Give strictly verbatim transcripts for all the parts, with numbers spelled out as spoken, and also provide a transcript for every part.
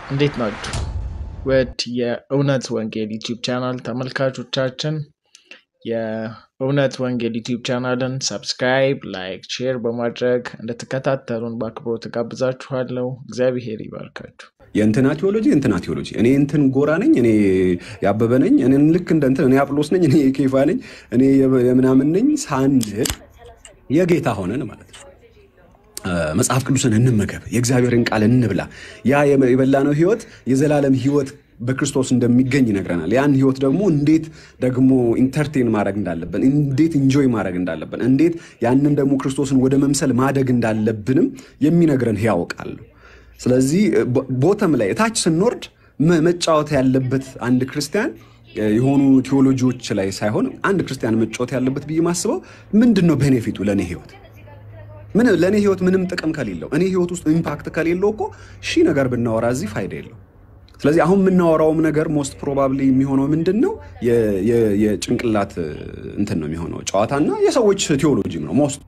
እንዴት ናችሁ? ውድ የእውነት ወንጌል ዩቲዩብ ቻናል ተመልካቾቻችን የእውነት ወንጌል ዩቲዩብ ቻናልን ሰብስክራይብ፣ ላይክ፣ ሼር በማድረግ እንድትከታተሉን በአክብሮት ጋብዛችኋለሁ። እግዚአብሔር ይባርካችሁ። የእንትና ቴዎሎጂ እንትና ቴዎሎጂ እኔ እንትን ጎራ ነኝ፣ እኔ ያበበ ነኝ፣ እኔ ልክ እንደ እንትን እኔ አጵሎስ ነኝ፣ እኔ ኬፋ ነኝ፣ እኔ የምናምን ነኝ ሳንል የጌታ ሆነን ማለት ነው። መጽሐፍ ቅዱስን እንመገብ፣ የእግዚአብሔርን ቃል እንብላ። ያ የበላነው ህይወት የዘላለም ህይወት በክርስቶስ እንደሚገኝ ይነግረናል። ያን ህይወት ደግሞ እንዴት ደግሞ ኢንተርቴን ማድረግ እንዳለብን፣ እንዴት ኢንጆይ ማድረግ እንዳለብን፣ እንዴት ያንን ደግሞ ክርስቶስን ወደ መምሰል ማደግ እንዳለብንም የሚነግረን ሕያው ቃል ነው። ስለዚህ ቦተም ላይ ታች ስንወርድ መጫወት ያለበት አንድ ክርስቲያን የሆኑ ቴዎሎጂዎች ላይ ሳይሆን አንድ ክርስቲያን መጫወት ያለበት ብዬ ማስበው ምንድነው ቤኔፊቱ ለኔ ህይወት ምን ለኔ ህይወት ምንም ጥቅም ከሌለው እኔ ህይወት ውስጥ ኢምፓክት ከሌለው እኮ ሺ ነገር ብናወራ እዚህ ፋይዳ የለው። ስለዚህ አሁን የምናወራውም ነገር ሞስት ፕሮባብሊ የሚሆነው ምንድነው የጭንቅላት እንትን ነው የሚሆነው፣ ጨዋታና የሰዎች ቴዎሎጂም ነው ሞስት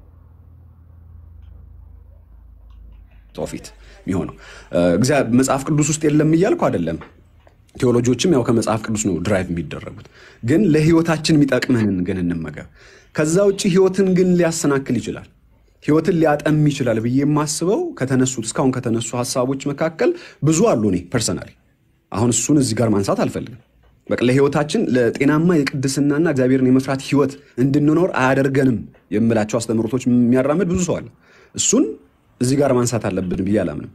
ቶፊት የሚሆነው። እግዚአብሔር መጽሐፍ ቅዱስ ውስጥ የለም እያልኩ አይደለም። ቴዎሎጂዎችም ያው ከመጽሐፍ ቅዱስ ነው ድራይቭ የሚደረጉት። ግን ለህይወታችን የሚጠቅመንን ግን እንመገብ። ከዛ ውጪ ህይወትን ግን ሊያሰናክል ይችላል፣ ህይወትን ሊያጠም ይችላል ብዬ የማስበው ከተነሱት እስካሁን ከተነሱ ሐሳቦች መካከል ብዙ አሉ። እኔ ፐርሰናሊ አሁን እሱን እዚህ ጋር ማንሳት አልፈልግም። በቃ ለህይወታችን ለጤናማ የቅድስናና እግዚአብሔርን የመፍራት ህይወት እንድንኖር አያደርገንም የምላቸው አስተምሮቶች የሚያራምድ ብዙ ሰው አለ። እሱን እዚህ ጋር ማንሳት አለብን ብዬ አላምንም።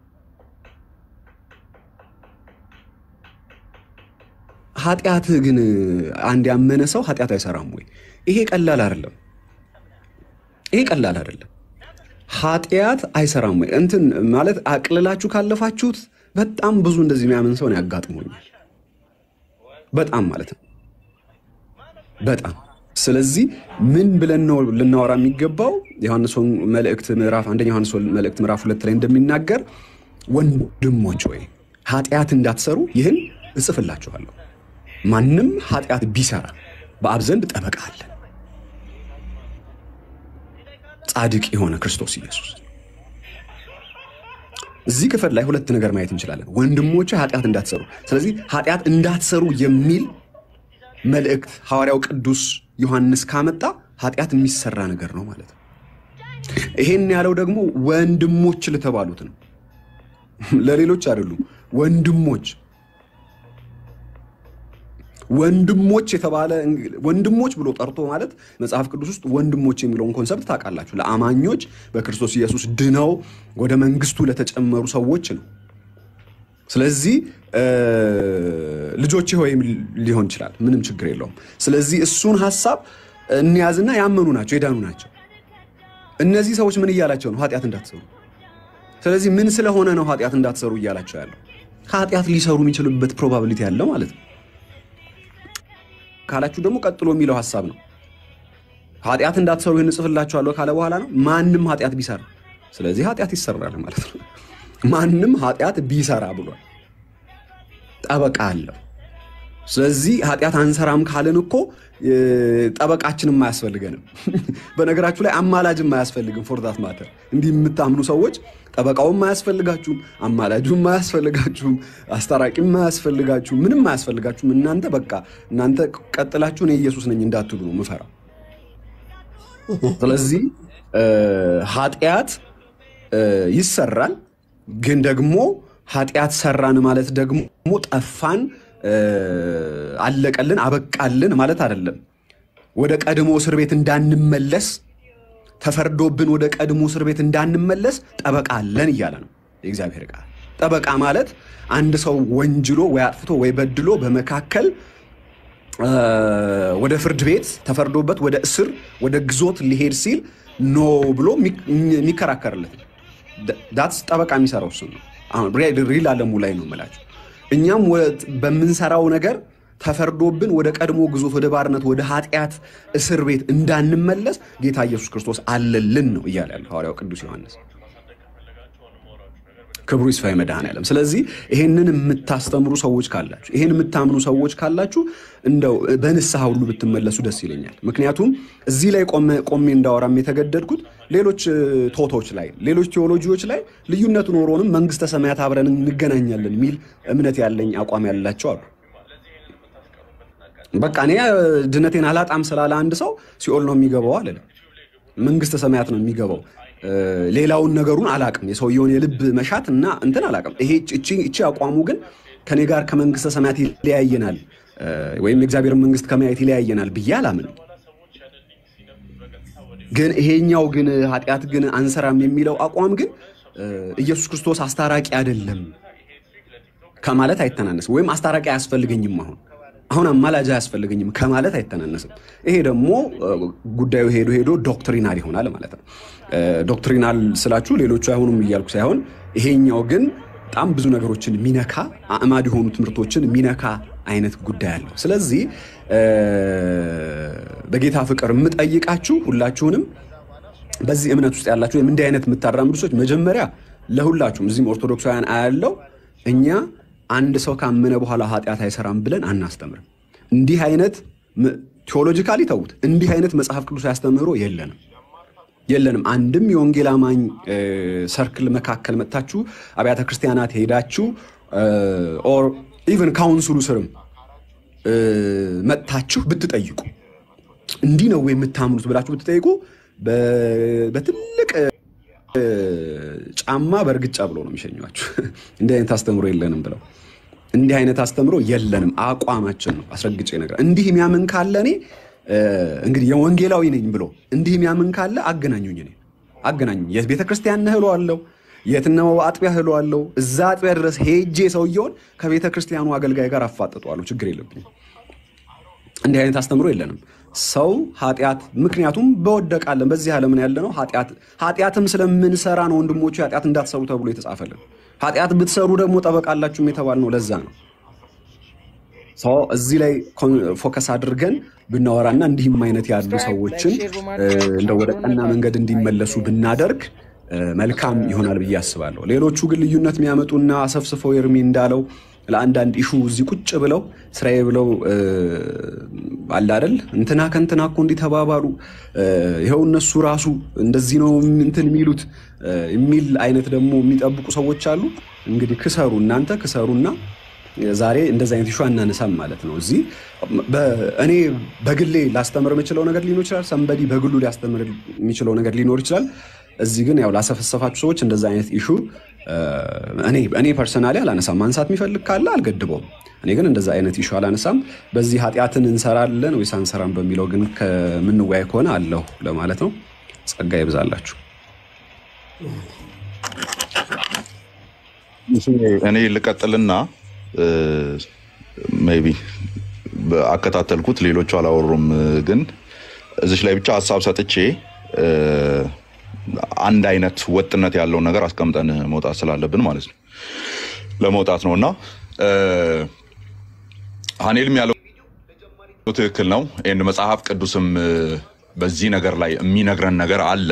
ኃጢአት ግን አንድ ያመነ ሰው ኃጢአት አይሰራም ወይ? ይሄ ቀላል አይደለም። ይሄ ቀላል አይደለም። ኃጢአት አይሰራም ወይ እንትን ማለት አቅልላችሁ ካለፋችሁት በጣም ብዙ እንደዚህ የሚያምን ሰው ነው ያጋጥሞኛል። በጣም ማለት ነው በጣም። ስለዚህ ምን ብለን ነው ልናወራ የሚገባው? ዮሐንስ መልእክት ምዕራፍ አንደኛ ዮሐንስ መልእክት ምዕራፍ ሁለት ላይ እንደሚናገር ወንድሞች ሆይ ኃጢአት እንዳትሰሩ ይህን እጽፍላችኋለሁ። ማንም ኃጢአት ቢሰራ በአብ ዘንድ ጠበቃ አለ፣ ጻድቅ የሆነ ክርስቶስ ኢየሱስ። እዚህ ክፍል ላይ ሁለት ነገር ማየት እንችላለን። ወንድሞች ኃጢአት እንዳትሰሩ። ስለዚህ ኃጢአት እንዳትሰሩ የሚል መልእክት ሐዋርያው ቅዱስ ዮሐንስ ካመጣ ኃጢአት የሚሰራ ነገር ነው ማለት ነው። ይሄን ያለው ደግሞ ወንድሞች ለተባሉት ነው፣ ለሌሎች አይደሉም። ወንድሞች ወንድሞች የተባለ ወንድሞች ብሎ ጠርቶ ማለት መጽሐፍ ቅዱስ ውስጥ ወንድሞች የሚለውን ኮንሰፕት ታውቃላችሁ። ለአማኞች በክርስቶስ ኢየሱስ ድነው ወደ መንግስቱ ለተጨመሩ ሰዎች ነው። ስለዚህ ልጆች ሆይም ሊሆን ይችላል፣ ምንም ችግር የለውም። ስለዚህ እሱን ሐሳብ እንያዝና ያመኑ ናቸው፣ የዳኑ ናቸው። እነዚህ ሰዎች ምን እያላቸው ነው? ኃጢአት እንዳትሰሩ። ስለዚህ ምን ስለሆነ ነው ኃጢአት እንዳትሰሩ እያላቸው ያለው? ኃጢአት ሊሰሩ የሚችሉበት ፕሮባቢሊቲ ያለው ማለት ነው ካላችሁ ደግሞ ቀጥሎ የሚለው ሐሳብ ነው። ኃጢአት እንዳትሰሩ ይህን ጽፍላችኋለሁ ካለ በኋላ ነው ማንም ኃጢአት ቢሰራ፣ ስለዚህ ኃጢአት ይሰራል ማለት ነው። ማንም ኃጢአት ቢሰራ ብሏል፣ ጠበቃ አለው። ስለዚህ ኃጢአት አንሰራም ካልን እኮ ጠበቃችንም አያስፈልገንም። በነገራችሁ ላይ አማላጅም አያስፈልግም። ፎር ዳት ማተር እንዲህ የምታምኑ ሰዎች ጠበቃውም አያስፈልጋችሁም፣ አማላጁም አያስፈልጋችሁም፣ አስታራቂም አያስፈልጋችሁም፣ ምንም አያስፈልጋችሁም። እናንተ በቃ እናንተ ቀጥላችሁ እኔ ኢየሱስ ነኝ እንዳትሉ ነው የምፈራው። ስለዚህ ኃጢአት ይሰራል፣ ግን ደግሞ ኃጢአት ሰራን ማለት ደግሞ ጠፋን አለቀልን አበቃልን ማለት አይደለም። ወደ ቀድሞ እስር ቤት እንዳንመለስ ተፈርዶብን ወደ ቀድሞ እስር ቤት እንዳንመለስ ጠበቃ አለን እያለ ነው የእግዚአብሔር ቃል። ጠበቃ ማለት አንድ ሰው ወንጅሎ ወይ አጥፍቶ ወይ በድሎ በመካከል ወደ ፍርድ ቤት ተፈርዶበት ወደ እስር ወደ ግዞት ሊሄድ ሲል ኖ ብሎ የሚከራከርለት ዳትስ ጠበቃ የሚሰራው እሱ ነው። አሁን ሪል ዓለሙ ላይ ነው የምላችሁ። እኛም በምንሰራው ነገር ተፈርዶብን ወደ ቀድሞ ግዞት ወደ ባርነት ወደ ኃጢአት እስር ቤት እንዳንመለስ ጌታ ኢየሱስ ክርስቶስ አለልን ነው እያለ ያለው ሐዋርያው ቅዱስ ዮሐንስ። ክብሩ ይስፋ መድኃኔዓለም። ስለዚህ ይሄንን የምታስተምሩ ሰዎች ካላችሁ ይሄን የምታምኑ ሰዎች ካላችሁ እንደው በንስሐ ሁሉ ብትመለሱ ደስ ይለኛል። ምክንያቱም እዚህ ላይ ቆሜ እንዳወራም የተገደድኩት ሌሎች ቶቶች ላይ ሌሎች ቴዎሎጂዎች ላይ ልዩነት ኖሮንም መንግስተ ሰማያት አብረን እንገናኛለን የሚል እምነት ያለኝ አቋም ያላቸው አሉ። በቃ እኔ ድነቴን አላጣም ስላለ አንድ ሰው ሲኦል ነው የሚገባው አይደለም፣ መንግስተ ሰማያት ነው የሚገባው። ሌላውን ነገሩን አላቅም፣ የሰውየውን የልብ መሻት እና እንትን አላቅም። ይሄ እቺ እቺ አቋሙ ግን ከኔ ጋር ከመንግስተ ሰማያት ይለያየናል ወይም የእግዚአብሔር መንግስት ከማየት ይለያየናል ብዬ አላምንም። ግን ይሄኛው ግን ኃጢአት ግን አንሰራም የሚለው አቋም ግን ኢየሱስ ክርስቶስ አስታራቂ አይደለም ከማለት አይተናነስም፣ ወይም አስታራቂ አያስፈልገኝም አሁን አሁን አማላጅ አያስፈልገኝም ከማለት አይተናነስም። ይሄ ደግሞ ጉዳዩ ሄዶ ሄዶ ዶክትሪናል ይሆናል ማለት ነው። ዶክትሪናል ስላችሁ ሌሎቹ አይሆኑም እያልኩ ሳይሆን ይሄኛው ግን በጣም ብዙ ነገሮችን ሚነካ አማድ የሆኑ ትምህርቶችን ሚነካ አይነት ጉዳይ አለው። ስለዚህ በጌታ ፍቅር የምጠይቃችሁ ሁላችሁንም በዚህ እምነት ውስጥ ያላችሁ እንዲህ አይነት የምታራምዱ ሰዎች መጀመሪያ ለሁላችሁም እዚህም ኦርቶዶክሳውያን አያለው እኛ አንድ ሰው ካመነ በኋላ ኃጢአት አይሰራም ብለን አናስተምርም። እንዲህ አይነት ቴዎሎጂካሊ ተውት፣ እንዲህ አይነት መጽሐፍ ቅዱስ ያስተምሮ የለንም የለንም። አንድም የወንጌል አማኝ ሰርክል መካከል መጣችሁ አብያተ ክርስቲያናት ሄዳችሁ ኦር ኢቭን ካውንስሉ ስርም መጣችሁ ብትጠይቁ እንዲህ ነው የምታምኑት ብላችሁ ብትጠይቁ በትልቅ ጫማ በርግጫ ብሎ ነው የሚሸኙዋችሁ። እንዲህ አይነት አስተምሮ የለንም ብለው እንዲህ አይነት አስተምሮ የለንም አቋማችን ነው። አስረግጬ ነገር እንዲህ የሚያምን ካለ እኔ እንግዲህ የወንጌላዊ ነኝ ብሎ እንዲህ የሚያምን ካለ አገናኙኝ እኔ አገናኙኝ የቤተ ክርስቲያን ነህ እለዋለሁ፣ የትነው አጥቢያ እለዋለሁ። እዛ አጥቢያ ድረስ ሄጄ ሰውየውን ከቤተ ክርስቲያኑ አገልጋይ ጋር አፋጥጠዋለሁ፣ ችግር የለብኝም። እንዲህ አይነት አስተምሮ የለንም። ሰው ኃጢአት ምክንያቱም በወደቃለን በዚህ ዓለም ላይ ያለነው ኃጢአት ኃጢአትም ስለምንሰራ ነው ወንድሞቹ ኃጢአት እንዳትሰሩ ተብሎ የተጻፈልን። ኃጢአት ብትሰሩ ደግሞ ጠበቃላችሁም የተባልነው ለዛ ነው። ሰው እዚህ ላይ ፎከስ አድርገን ብናወራና እንዲህም አይነት ያሉ ሰዎችን እንደ ወደ ቀና መንገድ እንዲመለሱ ብናደርግ መልካም ይሆናል ብዬ አስባለሁ። ሌሎቹ ግን ልዩነት የሚያመጡና አሰፍስፈው ኤርሚ እንዳለው ለአንዳንድ ኢሹ እዚህ ቁጭ ብለው ስራዬ ብለው አለ አይደል እንትና ከንትና እኮ እንዲተባባሉ ይሄው እነሱ ራሱ እንደዚህ ነው እንትን የሚሉት የሚል አይነት ደግሞ የሚጠብቁ ሰዎች አሉ። እንግዲህ ክሰሩ እናንተ ክሰሩና ዛሬ እንደዛ አይነት ኢሹ አናነሳም ማለት ነው። እዚህ እኔ በግሌ ላስተምር የምችለው ነገር ሊኖር ይችላል፣ ሰምበዲ በግሉ ሊያስተምር የሚችለው ነገር ሊኖር ይችላል። እዚህ ግን ያው ላሰፈሰፋችሁ ሰዎች እንደዛ አይነት ኢሹ እኔ እኔ ፐርሰናሊ አላነሳም። ማንሳት የሚፈልግ ካለ አልገድበውም። እኔ ግን እንደዛ አይነት ኢሹ አላነሳም። በዚህ ኃጢአትን እንሰራለን ወይስ አንሰራም በሚለው ግን ከምንወያይ ከሆነ አለው ለማለት ነው። ጸጋ ይብዛላችሁ። እኔ ልቀጥልና ሜቢ አከታተልኩት ሌሎቹ አላወሩም፣ ግን እዚህ ላይ ብቻ ሐሳብ ሰጥቼ አንድ አይነት ወጥነት ያለው ነገር አስቀምጠን መውጣት ስላለብን ማለት ነው ለመውጣት ነውና ሀኔልም ያለው ትክክል ነው። እንደ መጽሐፍ ቅዱስም በዚህ ነገር ላይ የሚነግረን ነገር አለ።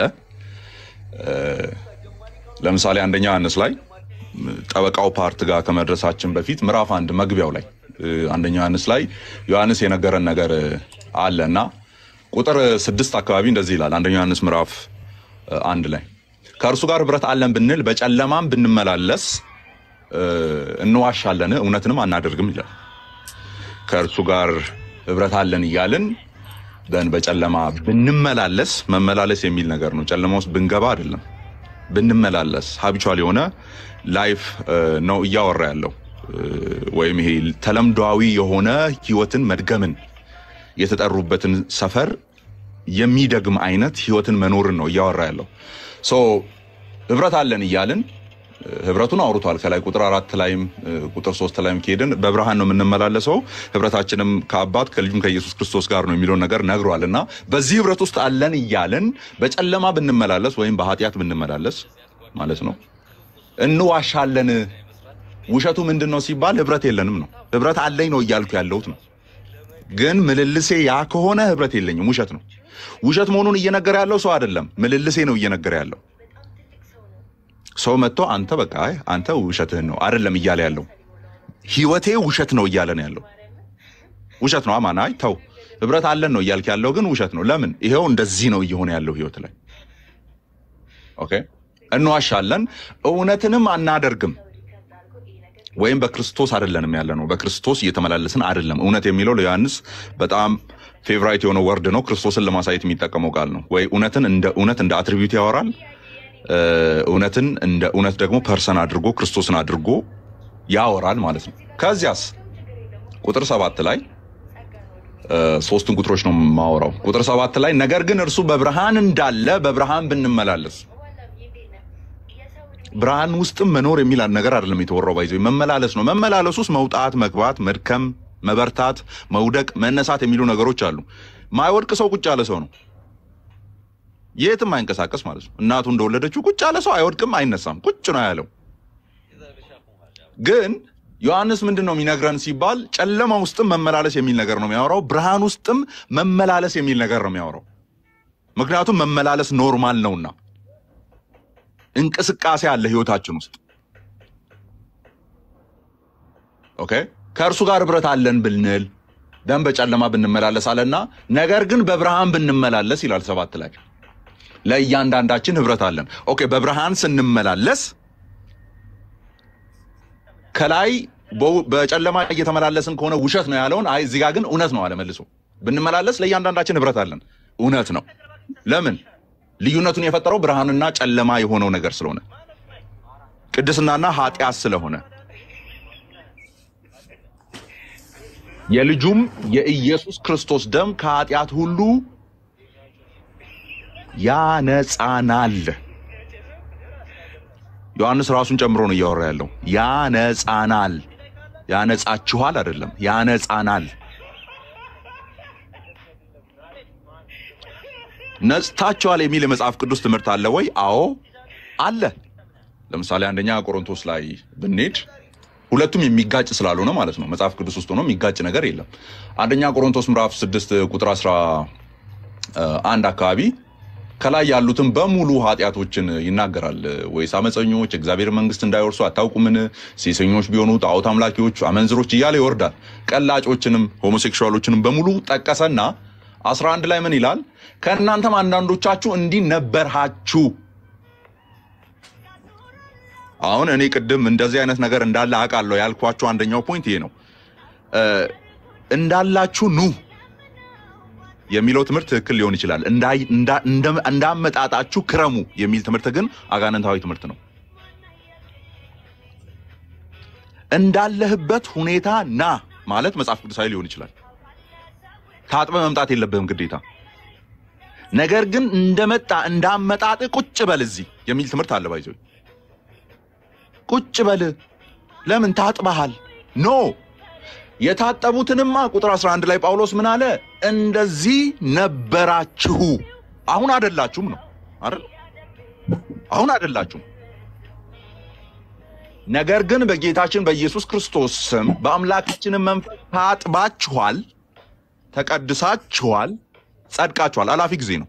ለምሳሌ አንደኛ ዮሐንስ ላይ ጠበቃው ፓርት ጋር ከመድረሳችን በፊት ምዕራፍ አንድ መግቢያው ላይ አንደኛ ዮሐንስ ላይ ዮሐንስ የነገረን ነገር አለና ቁጥር ስድስት አካባቢ እንደዚህ ይላል። አንደኛ ዮሐንስ ምዕራፍ አንድ ላይ ከእርሱ ጋር ህብረት አለን ብንል በጨለማም ብንመላለስ እንዋሻለን እውነትንም አናደርግም ይላል። ከእርሱ ጋር ህብረት አለን እያልን ደን በጨለማ ብንመላለስ መመላለስ የሚል ነገር ነው። ጨለማ ውስጥ ብንገባ አይደለም፣ ብንመላለስ ሀቢቹዋል የሆነ ላይፍ ነው እያወራ ያለው። ወይም ይሄ ተለምዷዊ የሆነ ህይወትን መድገምን የተጠሩበትን ሰፈር የሚደግም አይነት ህይወትን መኖርን ነው እያወራ ያለው። ሶ ህብረት አለን እያልን ህብረቱን አውርቷል። ከላይ ቁጥር አራት ላይም ቁጥር ሶስት ላይም ከሄድን በብርሃን ነው የምንመላለሰው ህብረታችንም ከአባት ከልጁም ከኢየሱስ ክርስቶስ ጋር ነው የሚለው ነገር ነግሯልና በዚህ ህብረት ውስጥ አለን እያልን በጨለማ ብንመላለስ ወይም በኃጢአት ብንመላለስ ማለት ነው እንዋሻለን። ውሸቱ ምንድነው ሲባል ህብረት የለንም ነው። ህብረት አለኝ ነው እያልኩ ያለሁት ነው። ግን ምልልሴ ያ ከሆነ ህብረት የለኝም ውሸት ነው። ውሸት መሆኑን እየነገረ ያለው ሰው አይደለም፣ ምልልሴ ነው እየነገረ ያለው። ሰው መጥቶ አንተ በቃ አይ አንተ ውሸትህን ነው አይደለም እያለ ያለው ህይወቴ ውሸት ነው እያለ ነው ያለው ውሸት ነው አማን አይ ተው ህብረት አለን ነው እያልክ ያለው ግን ውሸት ነው ለምን ይሄው እንደዚህ ነው እየሆነ ያለው ህይወት ላይ ኦኬ እንዋሻለን እውነትንም አናደርግም ወይም በክርስቶስ አይደለንም ያለነው በክርስቶስ እየተመላለስን አይደለም እውነት የሚለው ለዮሐንስ በጣም ፌቨራይት የሆነ ወርድ ነው ክርስቶስን ለማሳየት የሚጠቀመው ቃል ነው ወይ እውነትን እንደ እውነት እንደ አትሪቢዩት ያወራል እውነትን እንደ እውነት ደግሞ ፐርሰን አድርጎ ክርስቶስን አድርጎ ያወራል ማለት ነው ከዚያስ ቁጥር ሰባት ላይ ሶስቱን ቁጥሮች ነው ማወራው ቁጥር ሰባት ላይ ነገር ግን እርሱ በብርሃን እንዳለ በብርሃን ብንመላለስ ብርሃን ውስጥም መኖር የሚል ነገር አይደለም የተወራው ባይዘው መመላለስ ነው መመላለሱስ መውጣት መግባት መድከም መበርታት መውደቅ መነሳት የሚሉ ነገሮች አሉ ማይወድቅ ሰው ቁጭ ያለ ሰው ነው የትም አይንቀሳቀስ ማለት ነው እናቱ እንደወለደችው ቁጭ ያለ ሰው አይወድቅም አይነሳም ቁጭ ነው ያለው ግን ዮሐንስ ምንድነው የሚነግረን ሲባል ጨለማ ውስጥም መመላለስ የሚል ነገር ነው የሚያወራው ብርሃን ውስጥም መመላለስ የሚል ነገር ነው የሚያወራው ምክንያቱም መመላለስ ኖርማል ነውና እንቅስቃሴ አለ ህይወታችን ውስጥ ኦኬ ከእርሱ ጋር ህብረት አለን ብንል ደም በጨለማ ብንመላለስ አለና ነገር ግን በብርሃን ብንመላለስ ይላል ሰባት ላይ ለእያንዳንዳችን ህብረት አለን ኦኬ በብርሃን ስንመላለስ ከላይ በጨለማ እየተመላለስን ከሆነ ውሸት ነው ያለውን አይ እዚህ ጋር ግን እውነት ነው አለ መልሶ ብንመላለስ ለእያንዳንዳችን ህብረት አለን እውነት ነው ለምን ልዩነቱን የፈጠረው ብርሃንና ጨለማ የሆነው ነገር ስለሆነ ቅድስናና ኃጢአት ስለሆነ የልጁም የኢየሱስ ክርስቶስ ደም ከኃጢአት ሁሉ ያነጻናል ዮሐንስ ራሱን ጨምሮ ነው ያወራ ያለው ያነጻናል ያነጻችኋል አይደለም ያነጻናል ነጽታችኋል የሚል የመጽሐፍ ቅዱስ ትምህርት አለ ወይ አዎ አለ ለምሳሌ አንደኛ ቆሮንቶስ ላይ ብንሄድ ሁለቱም የሚጋጭ ስላልሆነ ማለት ነው መጽሐፍ ቅዱስ ውስጥ ሆኖ የሚጋጭ ነገር የለም አንደኛ ቆሮንቶስ ምዕራፍ ስድስት ቁጥር አስራ አንድ አካባቢ ከላይ ያሉትን በሙሉ ኃጢያቶችን ይናገራል ወይስ አመፀኞች እግዚአብሔር መንግስት እንዳይወርሱ አታውቁምን ሴሰኞች ቢሆኑ ጣዖት አምላኪዎች አመንዝሮች እያለ ይወርዳል ቀላጮችንም ሆሞሴክሹዋሎችንም በሙሉ ጠቀሰና አስራ አንድ ላይ ምን ይላል ከእናንተም አንዳንዶቻችሁ እንዲህ ነበርሃችሁ አሁን እኔ ቅድም እንደዚህ አይነት ነገር እንዳለ አቃለው ያልኳችሁ አንደኛው ፖይንት ይሄ ነው እንዳላችሁ ኑ የሚለው ትምህርት ትክክል ሊሆን ይችላል እንዳ እንዳመጣጣችሁ ክረሙ የሚል ትምህርት ግን አጋንንታዊ ትምህርት ነው እንዳለህበት ሁኔታ ና ማለት መጽሐፍ ቅዱሳዊ ሊሆን ይችላል ታጥበ መምጣት የለብህም ግዴታ ነገር ግን እንደመጣ እንዳመጣጥ ቁጭ በል እዚህ የሚል ትምህርት አለ ባይዘው ቁጭ በል ለምን ታጥበሃል ኖ የታጠቡትንማ ቁጥር አስራ አንድ ላይ ጳውሎስ ምን አለ እንደዚህ ነበራችሁ አሁን አይደላችሁም ነው አይደል አሁን አይደላችሁም ነገር ግን በጌታችን በኢየሱስ ክርስቶስ ስም በአምላካችን መንፈስ ታጥባችኋል ተቀድሳችኋል ጸድቃችኋል አላፊ ጊዜ ነው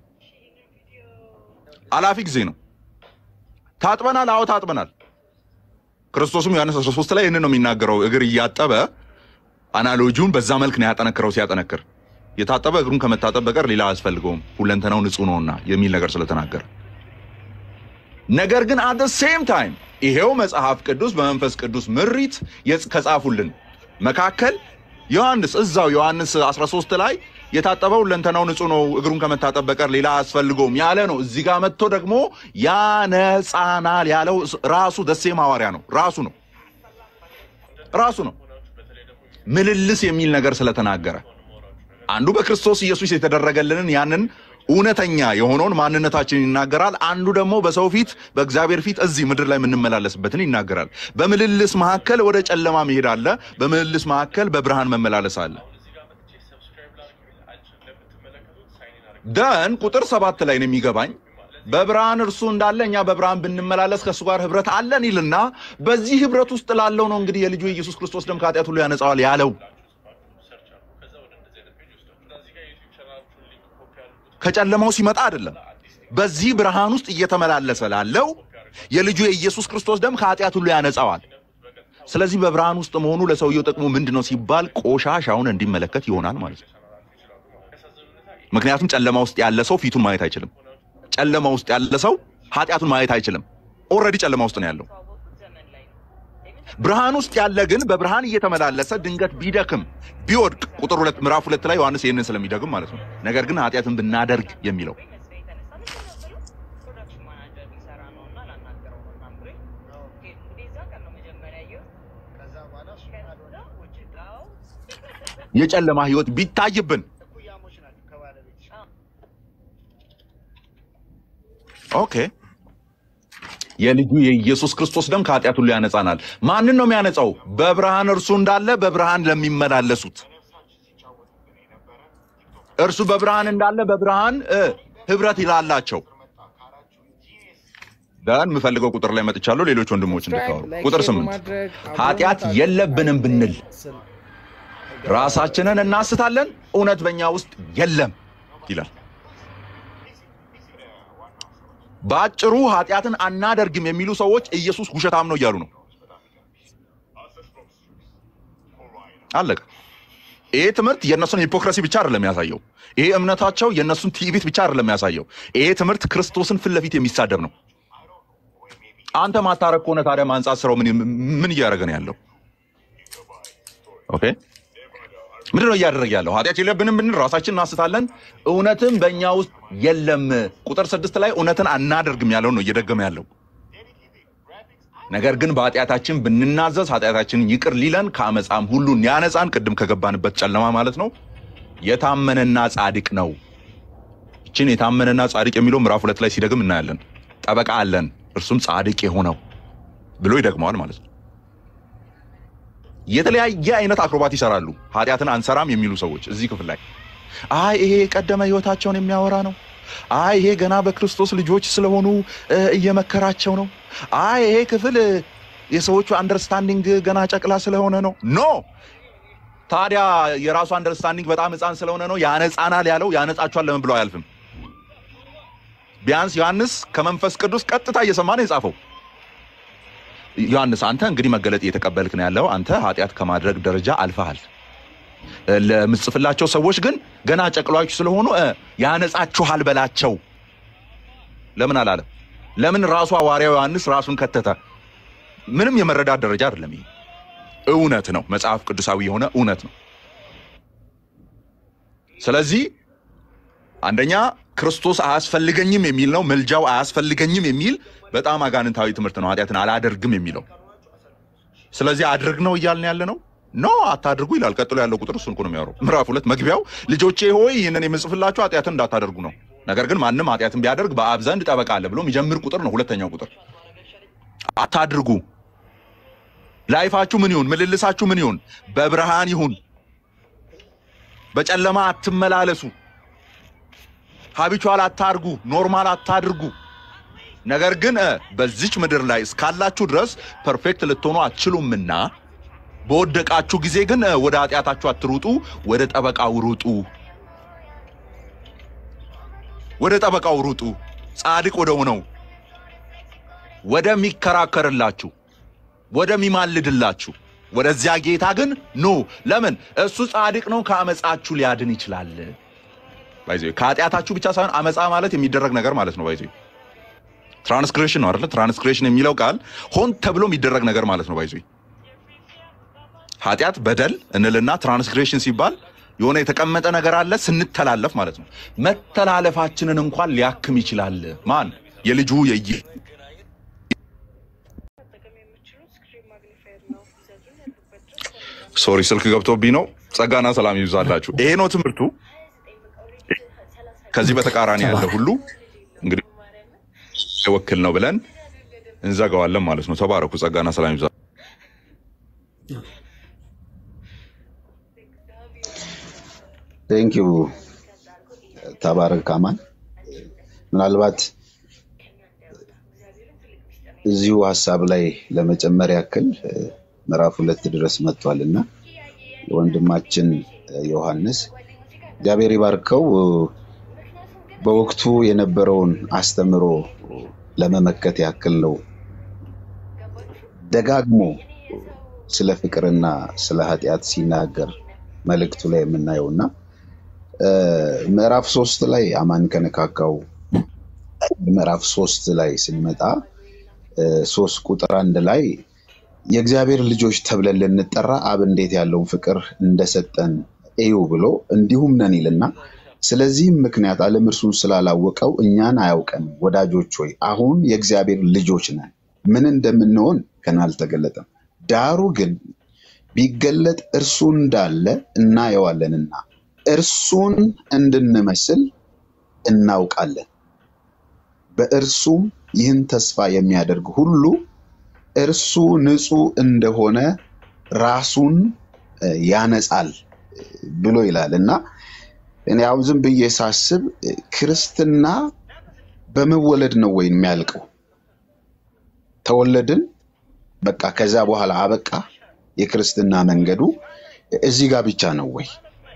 አላፊ ጊዜ ነው ታጥበናል አዎ ታጥበናል ክርስቶስም ዮሐንስ አስራ ሶስት ላይ እነ ነው የሚናገረው እግር ያጠበ አናሎጂውን በዛ መልክ ነው ያጠነከረው ሲያጠነክር የታጠበ እግሩን ከመታጠብ በቀር ሌላ አያስፈልገውም ሁለንተናው ንጹህ ነውና የሚል ነገር ስለተናገረ ነገር ግን at the same time ይሄው መጽሐፍ ቅዱስ በመንፈስ ቅዱስ ምሪት ከጻፉልን መካከል ዮሐንስ እዛው ዮሐንስ አስራ ሶስት ላይ የታጠበው ሁለንተናው ንጹህ ነው እግሩን ከመታጠብ በቀር ሌላ አያስፈልገውም ያለ ነው እዚህ ጋር መጥቶ ደግሞ ያነጻናል ያለው ራሱ ደሴም ሐዋርያ ነው ራሱ ነው ራሱ ነው ምልልስ የሚል ነገር ስለተናገረ አንዱ በክርስቶስ ኢየሱስ የተደረገልንን ያንን እውነተኛ የሆነውን ማንነታችንን ይናገራል አንዱ ደግሞ በሰው ፊት በእግዚአብሔር ፊት እዚህ ምድር ላይ ምንመላለስበትን ይናገራል በምልልስ መሐከል ወደ ጨለማ መሄድ አለ በምልልስ መሐከል በብርሃን መመላለስ አለ ደን ቁጥር ሰባት ላይ ነው የሚገባኝ በብርሃን እርሱ እንዳለኛ በብርሃን ብንመላለስ ከሱ ጋር ህብረት አለን ይልና በዚህ ህብረት ውስጥ ላለው ነው እንግዲህ የልጁ ኢየሱስ ክርስቶስ ደም ከኃጢአት ሁሉ ያነጻዋል ያለው ከጨለማው ሲመጣ አይደለም በዚህ ብርሃን ውስጥ እየተመላለሰ ላለው የልጁ የኢየሱስ ክርስቶስ ደም ከኃጢአት ሁሉ ያነጻዋል። ስለዚህ በብርሃን ውስጥ መሆኑ ለሰውየው ጥቅሙ ምንድነው ሲባል ቆሻሻውን እንዲመለከት ይሆናል ማለት ነው። ምክንያቱም ጨለማ ውስጥ ያለ ሰው ፊቱን ማየት አይችልም። ጨለማ ውስጥ ያለ ሰው ኃጢአቱን ማየት አይችልም። ኦሬዲ ጨለማ ውስጥ ነው ያለው። ብርሃን ውስጥ ያለ ግን በብርሃን እየተመላለሰ ድንገት ቢደክም ቢወድቅ ቁጥር ሁለት ምዕራፍ ሁለት ላይ ዮሐንስ ይሄንን ስለሚደግም ማለት ነው። ነገር ግን ኃጢአትን ብናደርግ የሚለው የጨለማ ህይወት ቢታይብን ኦኬ የልጁ የኢየሱስ ክርስቶስ ደም ከኃጢአት ሁሉ ያነጻናል። ማንን ነው የሚያነጻው? በብርሃን እርሱ እንዳለ በብርሃን ለሚመላለሱት እርሱ በብርሃን እንዳለ በብርሃን ህብረት ይላላቸው። ዳን ምፈልገው ቁጥር ላይ መጥቻለሁ ሌሎች ወንድሞች እንድታወሩ። ቁጥር ስምንት ኃጢአት የለብንም ብንል ራሳችንን እናስታለን፣ እውነት በእኛ ውስጥ የለም ይላል። ባጭሩ ኃጢአትን አናደርግም የሚሉ ሰዎች ኢየሱስ ውሸታም ነው እያሉ ነው። አለቀ። ይሄ ትምህርት የነሱን ሂፖክራሲ ብቻ አይደለም የሚያሳየው። ይሄ እምነታቸው የነሱን ቲቪት ብቻ አይደለም የሚያሳየው። ይሄ ትምህርት ክርስቶስን ፊት ለፊት የሚሳደብ ነው። አንተ ማታረቅ ከሆነ ታዲያ ማንጻት ስራው ምን ምን እያደረገ ነው ያለው? ኦኬ ምንድን ነው እያደረገ ያለው? ኃጢአት የለብንም ብንል ራሳችንን እናስታለን፣ እውነትም በእኛ ውስጥ የለም። ቁጥር ስድስት ላይ እውነትን አናደርግም ያለው ነው እየደገመ ያለው። ነገር ግን በኃጢአታችን ብንናዘዝ ኃጢአታችንን ይቅር ሊለን ከአመፃም ሁሉ ያነጻን፣ ቅድም ከገባንበት ጨለማ ማለት ነው። የታመነና ጻድቅ ነው። እቺን የታመነና ጻድቅ የሚለው ምዕራፍ ሁለት ላይ ሲደግም እናያለን። ጠበቃ አለን እርሱም ጻድቅ የሆነው ብሎ ይደግመዋል ማለት ነው። የተለያየ አይነት አክሮባት ይሰራሉ ኃጢአትን አንሰራም የሚሉ ሰዎች እዚህ ክፍል ላይ። አይ ይሄ ቀደመ ህይወታቸውን የሚያወራ ነው። አይ ይሄ ገና በክርስቶስ ልጆች ስለሆኑ እየመከራቸው ነው። አይ ይሄ ክፍል የሰዎቹ አንደርስታንዲንግ ገና ጨቅላ ስለሆነ ነው። ኖ ታዲያ የራሱ አንደርስታንዲንግ በጣም ህፃን ስለሆነ ነው ያነጻናል ያለው። ያነጻቸዋል ለምን ብሎ አያልፍም? ቢያንስ ዮሐንስ ከመንፈስ ቅዱስ ቀጥታ እየሰማ ነው የጻፈው። ዮሐንስ አንተ እንግዲህ መገለጥ እየተቀበልክ ነው ያለው፣ አንተ ኃጢአት ከማድረግ ደረጃ አልፈሃል። ለምጽፍላቸው ሰዎች ግን ገና ጨቅላዎች ስለሆኑ ያነጻችኋል በላቸው ለምን አላለም? ለምን ራሱ ሐዋርያው ዮሐንስ ራሱን ከተተ? ምንም የመረዳት ደረጃ አይደለም። ይሄ እውነት ነው፣ መጽሐፍ ቅዱሳዊ የሆነ እውነት ነው። ስለዚህ አንደኛ ክርስቶስ አያስፈልገኝም የሚል ነው፣ መልጃው አያስፈልገኝም የሚል በጣም አጋንንታዊ ትምህርት ነው። ኃጢአትን አላደርግም የሚለው ስለዚህ አድርግ ነው እያልን ያለ ነው። ኖ አታድርጉ ይላል። ቀጥሎ ያለው ቁጥር እሱን ነው የሚያወራው። ምዕራፍ ሁለት መግቢያው ልጆቼ ሆይ ይሄንን የምጽፍላችሁ ኃጢአትን እንዳታደርጉ ነው። ነገር ግን ማንም ኃጢአትን ቢያደርግ በአብ ዘንድ ጠበቃ አለ ብሎ የሚጀምር ቁጥር ነው። ሁለተኛው ቁጥር አታድርጉ። ላይፋችሁ ምን ይሁን? ምልልሳችሁ ምን ይሁን? በብርሃን ይሁን። በጨለማ አትመላለሱ። ሀቢቹዋል አታርጉ፣ ኖርማል አታድርጉ። ነገር ግን በዚች ምድር ላይ እስካላችሁ ድረስ ፐርፌክት ልትሆኑ አትችሉምና በወደቃችሁ ጊዜ ግን ወደ ኃጢአታችሁ አትሩጡ፣ ወደ ጠበቃው ሩጡ። ወደ ጠበቃው ሩጡ፣ ጻድቅ ወደ ሆነው ወደሚከራከርላችሁ፣ ወደሚማልድላችሁ ወደዚያ ጌታ ግን ኑ። ለምን? እሱ ጻድቅ ነው፣ ከአመጻችሁ ሊያድን ይችላል። ባይዘይ ከኃጢአታችሁ ብቻ ሳይሆን አመጻ ማለት የሚደረግ ነገር ማለት ነው። ባይዘይ ትራንስግሬሽን ነው አይደል? ትራንስግሬሽን የሚለው ቃል ሆን ተብሎ የሚደረግ ነገር ማለት ነው። ባይዘይ ኃጢአት በደል እንልና ትራንስግሬሽን ሲባል የሆነ የተቀመጠ ነገር አለ ስንተላለፍ ማለት ነው። መተላለፋችንን እንኳን ሊያክም ይችላል። ማን? የልጁ የይ ሶሪ ስልክ ገብቶብኝ ነው። ጸጋና ሰላም ይብዛላችሁ። ይሄ ነው ትምህርቱ። ከዚህ በተቃራኒ ያለ ሁሉ እንግዲህ ወክል ነው ብለን እንዘጋዋለን ማለት ነው። ተባረኩ። ጸጋና ሰላም ይብዛ። ቴንክ ዩ ተባረክ አማን። ምናልባት እዚሁ ሐሳብ ላይ ለመጨመር ያክል ምዕራፍ ሁለት ድረስ መጥቷልና ወንድማችን ዮሐንስ እግዚአብሔር ይባርከው በወቅቱ የነበረውን አስተምሮ ለመመከት ያክል ነው ደጋግሞ ስለ ፍቅርና ስለ ኃጢአት ሲናገር መልእክቱ ላይ የምናየውና ምዕራፍ ሶስት ላይ አማን ከነካካው ምዕራፍ ሶስት ላይ ስንመጣ ሶስት ቁጥር አንድ ላይ የእግዚአብሔር ልጆች ተብለን ልንጠራ አብ እንዴት ያለውን ፍቅር እንደሰጠን እዩ ብሎ እንዲሁም ነን ይልና ስለዚህ ምክንያት ዓለም እርሱን ስላላወቀው እኛን አያውቀን ወዳጆች ሆይ አሁን የእግዚአብሔር ልጆች ነን ምን እንደምንሆን ገና አልተገለጠም ዳሩ ግን ቢገለጥ እርሱ እንዳለ እናየዋለንና እርሱን እንድንመስል እናውቃለን በእርሱም ይህን ተስፋ የሚያደርግ ሁሉ እርሱ ንጹህ እንደሆነ ራሱን ያነጻል ብሎ ይላልና እኔ አሁን ዝም ብዬ ሳስብ ክርስትና በመወለድ ነው ወይ የሚያልቀው ተወለድን በቃ ከዛ በኋላ አበቃ የክርስትና መንገዱ እዚህ ጋር ብቻ ነው ወይ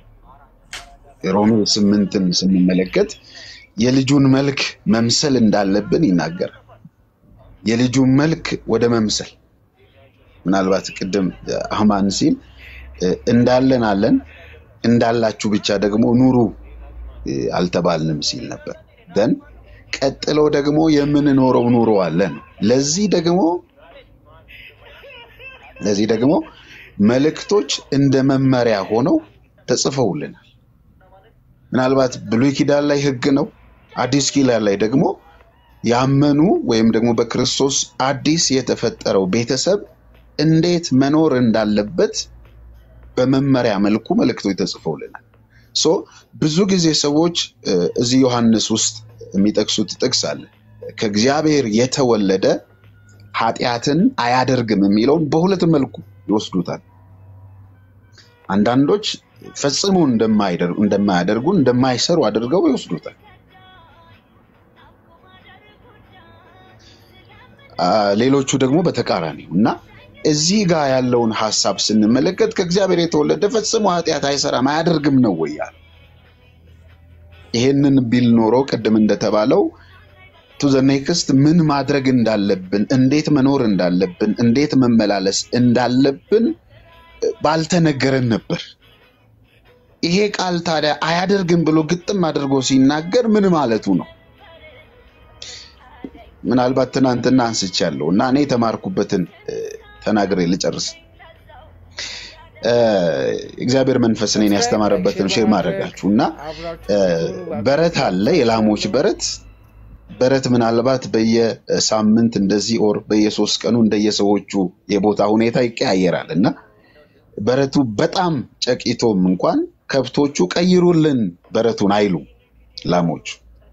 ሮሜ ስምንትን ስንመለከት የልጁን መልክ መምሰል እንዳለብን ይናገራል የልጁን መልክ ወደ መምሰል ምናልባት ቅድም አህማን ሲል እንዳለን አለን እንዳላችሁ ብቻ ደግሞ ኑሩ አልተባልንም ሲል ነበር ደን ቀጥሎ ደግሞ የምንኖረው ኑሮ አለን ለዚህ ደግሞ ለዚህ ደግሞ መልእክቶች እንደ መመሪያ ሆነው ተጽፈውልናል ምናልባት ብሉይ ኪዳን ላይ ህግ ነው አዲስ ኪዳን ላይ ደግሞ ያመኑ ወይም ደግሞ በክርስቶስ አዲስ የተፈጠረው ቤተሰብ እንዴት መኖር እንዳለበት በመመሪያ መልኩ መልእክቶች ተጽፈውልናል ሶ ብዙ ጊዜ ሰዎች እዚህ ዮሐንስ ውስጥ የሚጠቅሱት ጥቅስ አለ ከእግዚአብሔር የተወለደ ኃጢአትን አያደርግም የሚለውን በሁለት መልኩ ይወስዱታል አንዳንዶች ፈጽሞ እንደማይደርጉ እንደማያደርጉ እንደማይሰሩ አድርገው ይወስዱታል ሌሎቹ ደግሞ በተቃራኒውና እዚህ ጋር ያለውን ሐሳብ ስንመለከት ከእግዚአብሔር የተወለደ ፈጽሞ ኃጢአት አይሰራም አያደርግም ነው ወያል ይሄንን ቢል ኖሮ ቀደም እንደተባለው ቱ ዘ ኔክስት ምን ማድረግ እንዳለብን እንዴት መኖር እንዳለብን እንዴት መመላለስ እንዳለብን ባልተነገረን ነበር ይሄ ቃል ታዲያ አያደርግም ብሎ ግጥም አድርጎ ሲናገር ምን ማለቱ ነው ምናልባት ትናንትና አንስቻለሁና እኔ ተማርኩበትን ተናግሬ ልጨርስ እግዚአብሔር መንፈስ እኔን ያስተማረበትን ሼር ማድረጋችሁና በረት አለ የላሞች በረት በረት ምናልባት በየሳምንት እንደዚህ ኦር በየሶስት ቀኑ እንደየሰዎቹ የቦታ ሁኔታ ይቀያየራልና በረቱ በጣም ጨቂቶም እንኳን ከብቶቹ ቀይሩልን በረቱን አይሉ ላሞች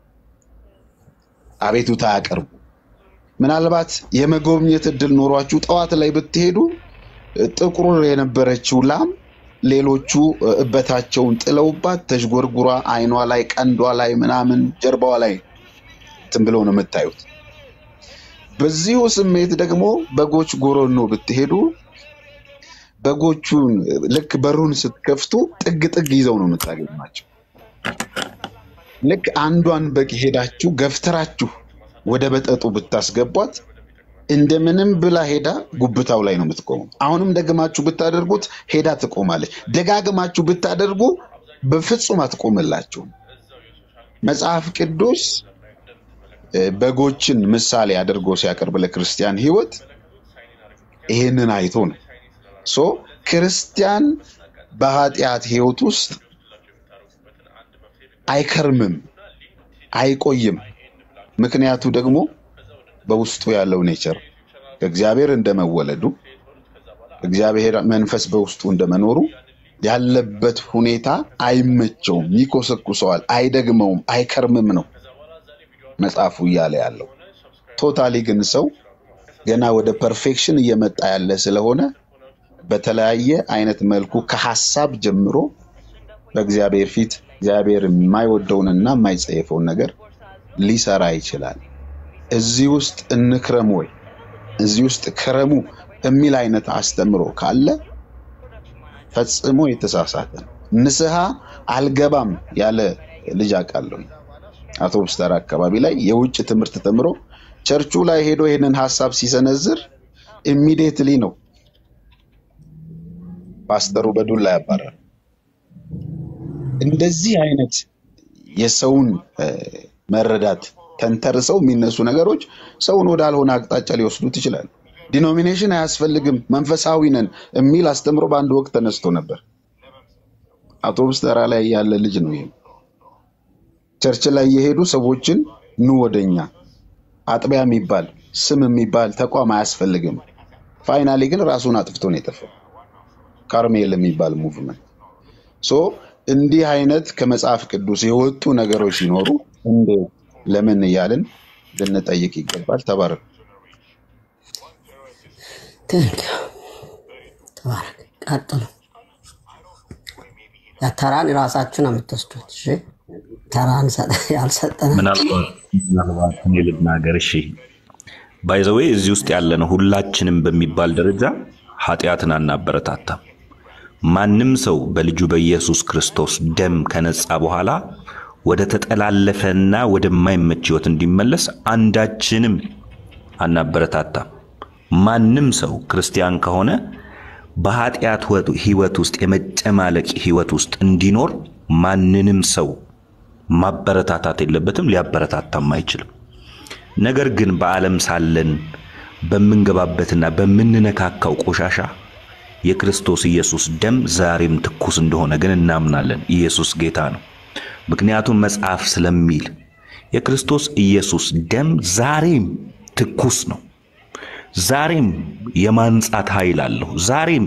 አቤቱታ ያቀርቡ ምናልባት የመጎብኘት እድል ኖሯችሁ ጠዋት ላይ ብትሄዱ ጥቁር የነበረችው ላም ሌሎቹ እበታቸውን ጥለውባት ተሽጎርጉራ አይኗ ላይ ቀንዷ ላይ ምናምን ጀርባዋ ላይ ትንብለው ነው የምታዩት በዚሁ ስሜት ደግሞ በጎች ጎሮኖ ብትሄዱ በጎቹን ልክ በሩን ስትከፍቱ ጥግ ጥግ ይዘው ነው የምታገኙቸው ልክ አንዷን በግ ሄዳችሁ ገፍትራችሁ ወደ በጠጡ ብታስገቧት እንደምንም ብላ ሄዳ ጉብታው ላይ ነው የምትቆመው አሁንም ደግማችሁ ብታደርጉት ሄዳ ትቆማለች ደጋግማችሁ ብታደርጉ በፍጹም አትቆምላችሁ መጽሐፍ ቅዱስ በጎችን ምሳሌ አድርጎ ሲያቀርብ ለክርስቲያን ህይወት ይሄንን አይቶ ነው ሶ ክርስቲያን በኃጢአት ህይወት ውስጥ አይከርምም አይቆይም ምክንያቱ ደግሞ በውስጡ ያለው ኔቸር እግዚአብሔር እንደመወለዱ እግዚአብሔር መንፈስ በውስጡ እንደመኖሩ ያለበት ሁኔታ አይመቸውም ይኮሰኩሰዋል አይደግመውም አይከርምም ነው መጽሐፉ ያለ ያለው ቶታሊ ግን ሰው ገና ወደ ፐርፌክሽን እየመጣ ያለ ስለሆነ በተለያየ አይነት መልኩ ከሐሳብ ጀምሮ በእግዚአብሔር ፊት እግዚአብሔር የማይወደውንና የማይጸየፈውን ነገር ሊሰራ ይችላል እዚህ ውስጥ እንክረም ወይ እዚህ ውስጥ ከረሙ የሚል አይነት አስተምሮ ካለ ፈጽሞ የተሳሳተ ነው ንስሐ አልገባም ያለ ልጅ አቃለው አውቶቡስ ተራ አካባቢ ላይ የውጭ ትምህርት ተምሮ ቸርቹ ላይ ሄዶ ይሄንን ሐሳብ ሲሰነዝር ኢሚዲየትሊ ነው ፓስተሩ በዱላ ያባረረ። እንደዚህ አይነት የሰውን መረዳት ተንተርሰው የሚነሱ ነገሮች ሰውን ወዳልሆነ አቅጣጫ ሊወስዱት ይችላል። ዲኖሚኔሽን አያስፈልግም መንፈሳዊ ነን የሚል አስተምሮ በአንድ ወቅት ተነስቶ ነበር። አውቶቡስ ተራ ላይ ያለ ልጅ ነው ይሄ። ቸርች ላይ የሄዱ ሰዎችን ኑ ወደኛ አጥቢያ የሚባል ስም የሚባል ተቋም አያስፈልግም። ፋይናሊ ግን ራሱን አጥፍቶ ነው የጠፋው። ካርሜል የሚባል ሙቭመንት ሶ እንዲህ አይነት ከመጽሐፍ ቅዱስ የወጡ ነገሮች ሲኖሩ እንዴ ለምን ያለን ልንጠይቅ ይገባል። ተባረክ ተባረክ። ቀጥሉ። ያተራን ራሳችሁ ነው የምትወስዱት። እሺ ተራን ያልሰጠነ ምናልባት እኔ ልናገር። እሺ ባይ ዘ ዌይ እዚህ ውስጥ ያለነ ሁላችንም በሚባል ደረጃ ኃጢአትን አናበረታታም። ማንም ሰው በልጁ በኢየሱስ ክርስቶስ ደም ከነጻ በኋላ ወደ ተጠላለፈና ወደ ማይመች ህይወት እንዲመለስ አንዳችንም አናበረታታም። ማንም ሰው ክርስቲያን ከሆነ በኃጢአት ህይወት ውስጥ የመጨማለቅ ህይወት ውስጥ እንዲኖር ማንንም ሰው ማበረታታት የለበትም፣ ሊያበረታታም አይችልም። ነገር ግን በዓለም ሳለን በመንገባበትና በመንነካካው ቆሻሻ የክርስቶስ ኢየሱስ ደም ዛሬም ትኩስ እንደሆነ ግን እናምናለን። ኢየሱስ ጌታ ነው። ምክንያቱም መጽሐፍ ስለሚል የክርስቶስ ኢየሱስ ደም ዛሬም ትኩስ ነው። ዛሬም የማንጻት ኃይል አለው። ዛሬም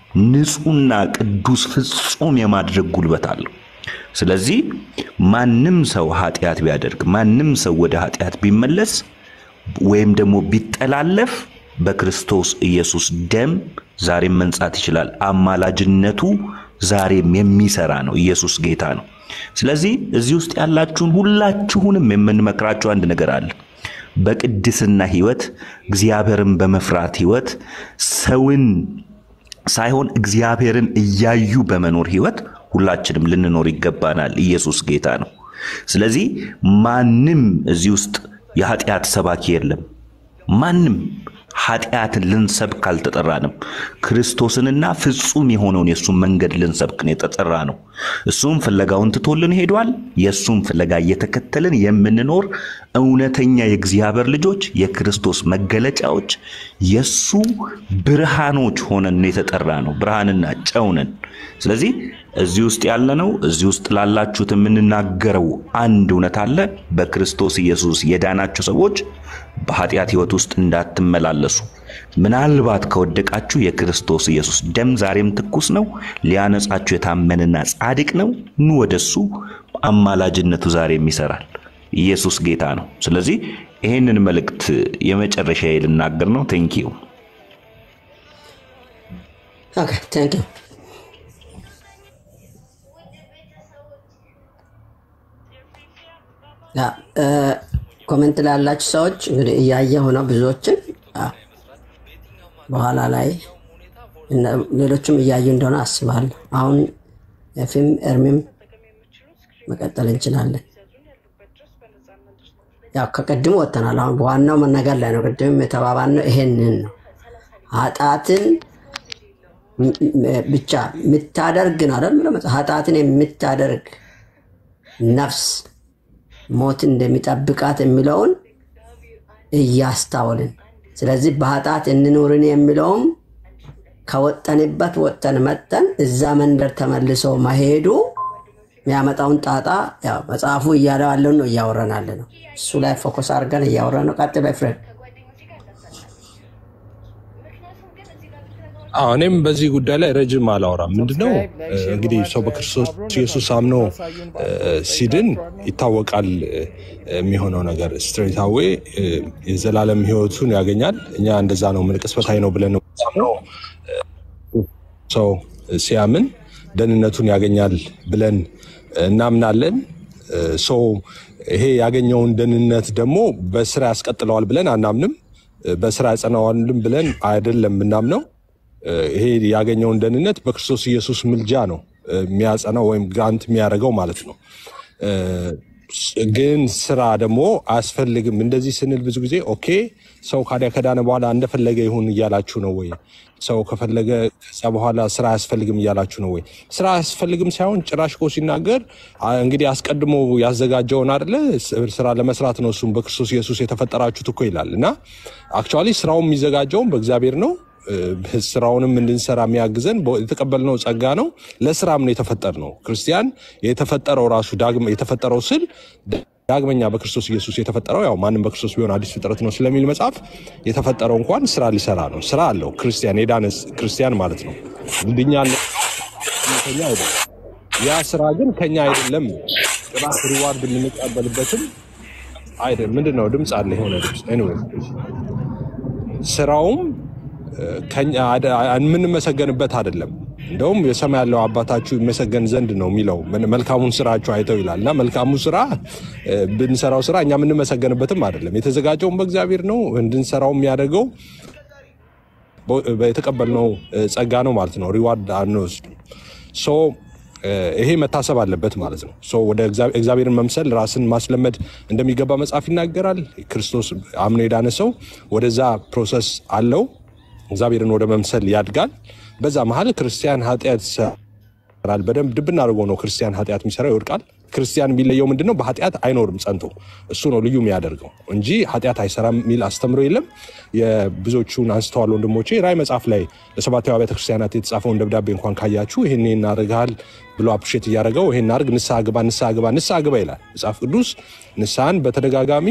ንጹህና ቅዱስ ፍጹም የማድረግ ጉልበት አለው። ስለዚህ ማንም ሰው ኃጢአት ቢያደርግ ማንም ሰው ወደ ኃጢአት ቢመለስ ወይም ደግሞ ቢጠላለፍ በክርስቶስ ኢየሱስ ደም ዛሬም መንጻት ይችላል። አማላጅነቱ ዛሬም የሚሰራ ነው። ኢየሱስ ጌታ ነው። ስለዚህ እዚህ ውስጥ ያላችሁን ሁላችሁንም የምንመክራችሁ አንድ ነገር አለ። በቅድስና ህይወት እግዚአብሔርን በመፍራት ህይወት ሰውን ሳይሆን እግዚአብሔርን እያዩ በመኖር ህይወት ሁላችንም ልንኖር ይገባናል። ኢየሱስ ጌታ ነው። ስለዚህ ማንም እዚህ ውስጥ የኃጢአት ሰባኪ የለም። ማንም ኃጢአትን ልንሰብክ አልተጠራንም። ክርስቶስንና ፍጹም የሆነውን የሱን መንገድ ልንሰብክ ነው የተጠራነው። እሱም ፍለጋውን ትቶልን ሄዷል። የሱን ፍለጋ እየተከተልን የምንኖር እውነተኛ የእግዚአብሔር ልጆች የክርስቶስ መገለጫዎች የሱ ብርሃኖች ሆነን የተጠራነው ብርሃንና ጨው ነን። ስለዚህ እዚህ ውስጥ ያለነው እዚህ ውስጥ ላላችሁት የምንናገረው አንድ እውነት አለ። በክርስቶስ ኢየሱስ የዳናችሁ ሰዎች በኃጢአት ህይወት ውስጥ እንዳትመላለሱ። ምናልባት ከወደቃችሁ የክርስቶስ ኢየሱስ ደም ዛሬም ትኩስ ነው፣ ሊያነጻችሁ የታመነና ጻድቅ ነው። ኑ ወደሱ፣ አማላጅነቱ ዛሬም ይሰራል። ኢየሱስ ጌታ ነው። ስለዚህ ይሄንን መልእክት የመጨረሻ ልናገር ነው። ቴንክ ዩ ኦኬ ቴንክ ዩ ያ ኮሜንት ላይ ያላችሁ ሰዎች እንግዲህ እያየሁ ነው ብዙዎችን በኋላ ላይ ሌሎችም እያዩ እንደሆነ አስባለሁ። አሁን ኤፍኤም ኤርሚም መቀጠል እንችላለን። ያው ከቀድሞ ወተናል። አሁን በዋናው መነገር ላይ ነው። ቀድሞ የተባባልነው ይሄንን ነው። ኃጢአትን ብቻ የምታደርግ ነው አይደል? ኃጢአትን የምታደርግ ነፍስ ሞት እንደሚጠብቃት የሚለውን እያስተዋልን ስለዚህ በኃጢአት እንኖርን የሚለውም ከወጠንበት ወጠን መጠን እዛ መንደር ተመልሶ መሄዱ የሚያመጣውን ጣጣ ያው መጽሐፉ እያለው ያለው ነው እያወራናል ነው። እሱ ላይ ፎከስ አድርገን እያወራን ነው። ቀጥል በፍሬድ። አዎ እኔም በዚህ ጉዳይ ላይ ረጅም አላወራም። ምንድነው እንግዲህ ሰው በክርስቶስ ኢየሱስ አምኖ ሲድን ይታወቃል የሚሆነው ነገር ስትሬት አዌ የዘላለም ህይወቱን ያገኛል። እኛ እንደዛ ነው ምን ቅስፈታዊ ነው ብለን ነው ሳምነው ሰው ሲያምን ደህንነቱን ያገኛል ብለን እናምናለን። ሰው ይሄ ያገኘውን ደህንነት ደግሞ በስራ ያስቀጥለዋል ብለን አናምንም። በስራ ያጸናዋልም ብለን አይደለም እናምነው። ይሄ ያገኘውን ደህንነት በክርስቶስ ኢየሱስ ምልጃ ነው የሚያጸናው ወይም ግራንት የሚያደርገው ማለት ነው። ግን ስራ ደግሞ አያስፈልግም። እንደዚህ ስንል ብዙ ጊዜ ኦኬ ሰው ካዲያ ከዳነ በኋላ እንደፈለገ ይሁን እያላችሁ ነው ወይ? ሰው ከፈለገ ከዛ በኋላ ስራ አያስፈልግም እያላችሁ ነው ወይ? ስራ አያስፈልግም ሳይሆን ጭራሽ እኮ ሲናገር እንግዲህ አስቀድሞ ያዘጋጀውን አይደለ ስራ ለመስራት ነው እሱም በክርስቶስ ኢየሱስ የተፈጠራችሁት እኮ ይላል። እና አክቹአሊ ስራው የሚዘጋጀው በእግዚአብሔር ነው። ስራውንም እንድንሰራ የሚያግዘን የተቀበልነው ጸጋ ነው። ለስራም ነው የተፈጠርነው። ክርስቲያን የተፈጠረው ራሱ ዳግም የተፈጠረው ስል ዳግመኛ በክርስቶስ ኢየሱስ የተፈጠረው ያው ማንም በክርስቶስ ቢሆን አዲስ ፍጥረት ነው ስለሚል መጽሐፍ የተፈጠረው እንኳን ስራ ሊሰራ ነው። ስራ አለው ክርስቲያን የዳነስ ክርስቲያን ማለት ነው። እንድኛለ ከኛ አይደለም። ያ ስራ ግን ከኛ አይደለም። ራስ ሪዋርድ የምንቀበልበትም አይደለም። ምንድነው ድምጽ አለ የሆነ ድምጽ ኤኒዌይ ስራውም ከኛ የምንመሰገንበት አይደለም። እንደውም የሰማይ ያለው አባታችሁ ይመሰገን ዘንድ ነው የሚለው መልካሙን ስራችሁ አይተው ይላልና መልካሙ ስራ ብንሰራው ስራ እኛ የምንመሰገንበትም አይደለም። የተዘጋጀው በእግዚአብሔር ነው። እንድንሰራው የሚያደርገው በተቀበልነው ጸጋ ነው ማለት ነው። ሪዋርድ አንወስድ ሶ ይሄ መታሰብ አለበት ማለት ነው። ሶ ወደ እግዚአብሔርን መምሰል ራስን ማስለመድ እንደሚገባ መጽሐፍ ይናገራል። ክርስቶስ አምኖ የዳነ ሰው ወደዛ ፕሮሰስ አለው። እግዚአብሔርን ወደ መምሰል ያድጋል። በዛ መሃል ክርስቲያን ኃጢአት ይሰራል። በደንብ ድብና አድርጎ ነው ክርስቲያን ኃጢአት የሚሰራው ይወድቃል። ክርስቲያን የሚለየው ምንድነው? በኃጢአት አይኖርም ጸንቶ። እሱ ነው ልዩ የሚያደርገው እንጂ ኃጢአት አይሰራም የሚል አስተምሮ የለም። የብዙዎቹን አንስተዋል ወንድሞቼ። ራዕይ መጽሐፍ ላይ ለሰባቱ አብያተ ክርስቲያናት የተጻፈውን ደብዳቤ እንኳን ካያችሁ ይሄን እናደርጋል ብሎ አፕሪሼት እያደረገው ይሄን አድርግ፣ ንስሐ ግባ፣ ንስሐ ግባ፣ ንስሐ ግባ ይላል መጽሐፍ ቅዱስ። ንስሐን በተደጋጋሚ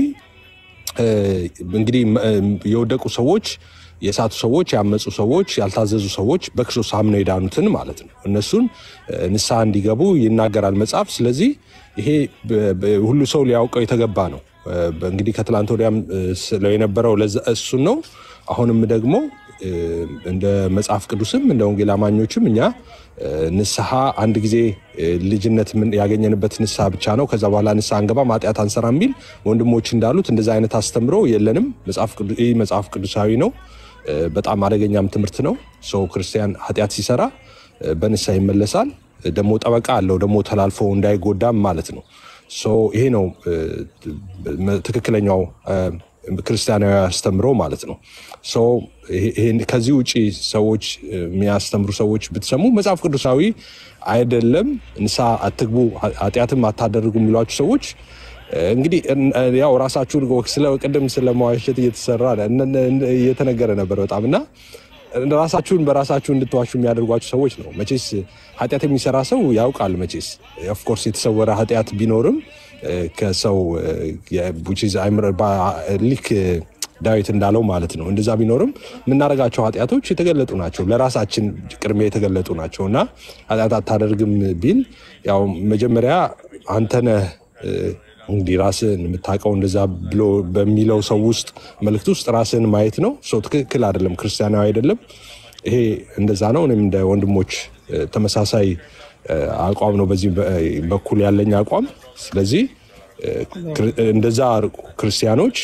እንግዲህ የወደቁ ሰዎች የሳቱ ሰዎች ያመጹ ሰዎች ያልታዘዙ ሰዎች በክርስቶስ አምነው የዳኑትን ማለት ነው እነሱን ንስሐ እንዲገቡ ይናገራል መጽሐፍ። ስለዚህ ይሄ ሁሉ ሰው ሊያውቀው የተገባ ነው። እንግዲህ ከትላንት ወዲያም ስለ የነበረው እሱ ነው። አሁንም ደግሞ እንደ መጽሐፍ ቅዱስም እንደ ወንጌል አማኞችም እኛ ንስሐ አንድ ጊዜ ልጅነት ምን ያገኘንበት ንስሐ ብቻ ነው። ከዛ በኋላ ንስሐ አንገባ ማጥያት አንሰራ የሚል ወንድሞች እንዳሉት እንደዛ አይነት አስተምሮ የለንም። መጽሐፍ ቅዱስ ይሄ መጽሐፍ ቅዱሳዊ ነው። በጣም አደገኛም ትምህርት ነው። ሰው ክርስቲያን ኃጢአት ሲሰራ በንስሐ ይመለሳል። ደግሞ ጠበቃ አለው ደግሞ ተላልፎ እንዳይጎዳም ማለት ነው። ሶ ይሄ ነው ትክክለኛው ክርስቲያናዊ አስተምሮ ማለት ነው። ሶ ይሄን ከዚህ ውጪ ሰዎች የሚያስተምሩ ሰዎች ብትሰሙ መጽሐፍ ቅዱሳዊ አይደለም። ንስሐ አትግቡ ኃጢአትም አታደርጉ የሚሏችሁ ሰዎች እንግዲህ ያው ራሳችሁን ስለ ቅድም ስለማዋሸት እየተሰራ እየተነገረ ነበር በጣምና ራሳችሁን በራሳችሁ እንድትዋሹ የሚያደርጓችሁ ሰዎች ነው። መቼስ ኃጢአት የሚሰራ ሰው ያውቃል። መቼስ ኦፍ ኮርስ የተሰወረ ኃጢአት ቢኖርም ከሰው የቡቺዝ አይምር ሊክ ዳዊት እንዳለው ማለት ነው እንደዛ ቢኖርም ምናረጋቸው ኃጢአቶች የተገለጡ ናቸው። ለራሳችን ቅርሜ የተገለጡ ናቸውና ኃጢአት አታደርግም ቢል ያው መጀመሪያ አንተነ እንግዲህ ራስን የምታውቀው እንደዛ ብሎ በሚለው ሰው ውስጥ መልእክት ውስጥ ራስን ማየት ነው። ሰው ትክክል አይደለም፣ ክርስቲያናዊ አይደለም። ይሄ እንደዛ ነው። እኔም እንደ ወንድሞች ተመሳሳይ አቋም ነው በዚህ በኩል ያለኝ አቋም። ስለዚህ እንደዛ ክርስቲያኖች